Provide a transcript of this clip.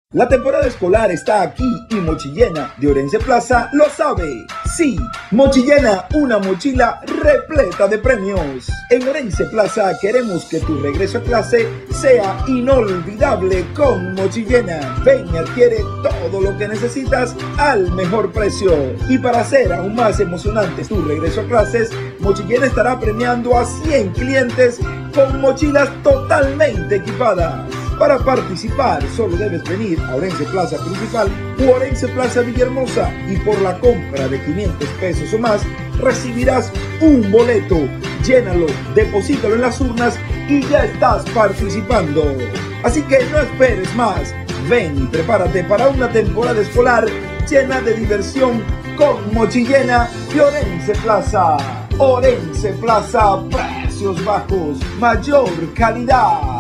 La temporada escolar está aquí y Mochillena de Orense Plaza lo sabe. Sí, Mochillena, una mochila repleta de premios. En Orense Plaza queremos que tu regreso a clase sea inolvidable con Mochillena. Ven y adquiere todo lo que necesitas al mejor precio. Y para hacer aún más emocionante tu regreso a clases, Mochillena estará premiando a 100 clientes con mochilas totalmente equipadas. Para participar, solo debes venir a Orense Plaza Principal u Orense Plaza Villahermosa y por la compra de 500 pesos o más, recibirás un boleto. Llénalo, deposítalo en las urnas y ya estás participando. Así que no esperes más. Ven y prepárate para una temporada escolar llena de diversión con Mochillena y Orense Plaza. Orense Plaza, precios bajos, mayor calidad.